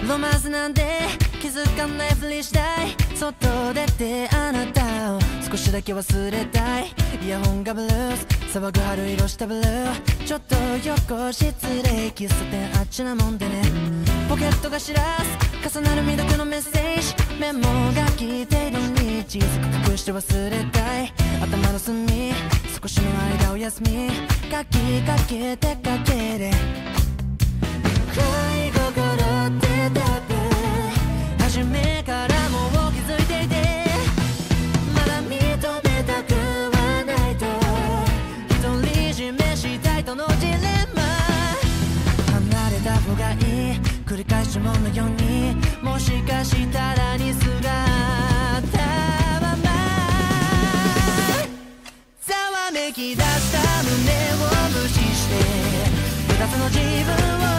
ロマンスなんて気づかないふりしたい。外出てあなたを少しだけ忘れたい。イヤホンがブルース騒ぐ春色したブルー。ちょっと横失礼喫茶店あっちなもんでね。ポケットが知らす重なる未読のメッセージ。メモが来ているに小さく隠して忘れたい。頭の隅少しの間お休み書きかけてかけれ恋心って多分初めからもう気づいていて、まだ認めたくはないと独り占めしたいとのジレンマ。離れた方がいい繰り返しものようにもしかしたらに姿はまざわめき出した胸を無視して二つの自分を